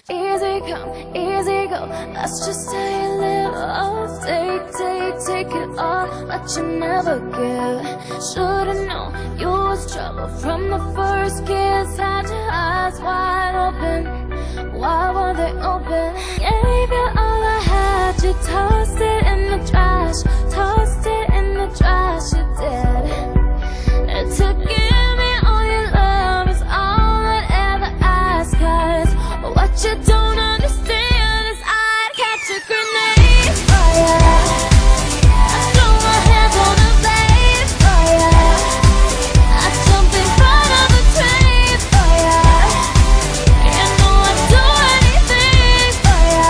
Easy come, easy go, that's just how you live. Oh, take it all, but you never give. Should've known you was trouble from the first kiss. Had your eyes wide open, why were they open? Gave you all I had, you tossed it in the trash. Tossed it in the trash, you did. It took give me all your love is all I'd ever ask. 'Cause what you don't understand is I'd catch a grenade for ya. I throw my hands on the blade for ya. I jump in front of the train for ya. You know I'd do anything for ya.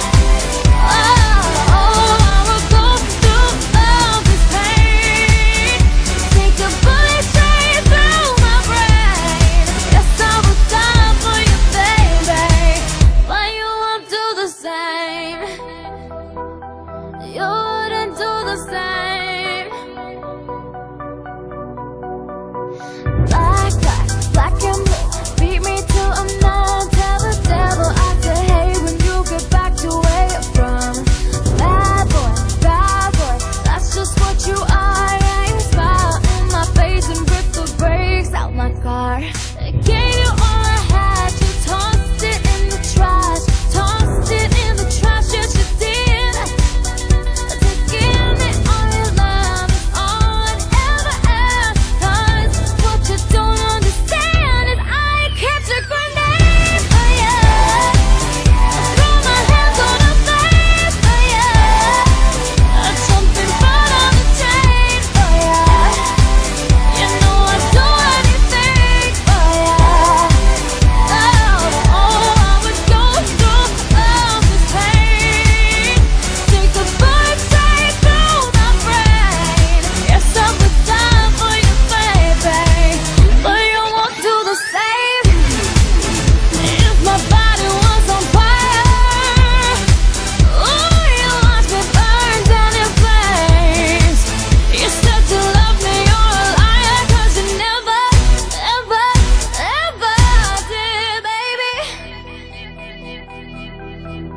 Oh, I would go through all this pain. Take a bullet straight through my brain. Yes, I would die for you, baby, but you won't do the same. You wouldn't do the same. Black and blue, beat me till I'm numb. Tell the devil I said hey when you get back to where you're from. Bad boy, that's just what you are. Yeah, you smile in my face and rip the brakes out my car. I gave you all I had, you tossed it in the trash. Tossed it in the trash, yes you did. To give me all your love is all I'd ever ask. 'Cause what you don't understand is I catch a grenade for ya. I throw my hands on the blade for ya. I jump in front of the train for ya. You know I'd do anything for ya. Oh, I would go through all this pain. Take a bullet straight through my brain. Yes, I would die for you, baby, but you won't do the same. If my body was on fire, ooh, you watch me burn down in flames. You said to love me, you're a liar, 'cause you never, ever, ever did, baby.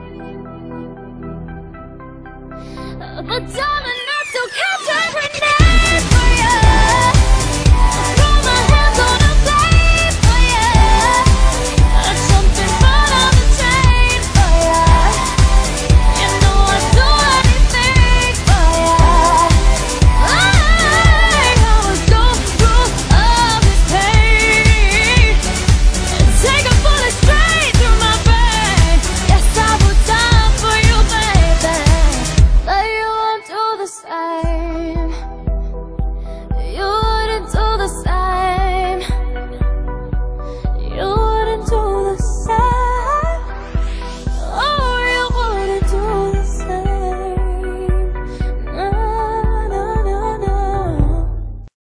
But darling, I still catch a grenade.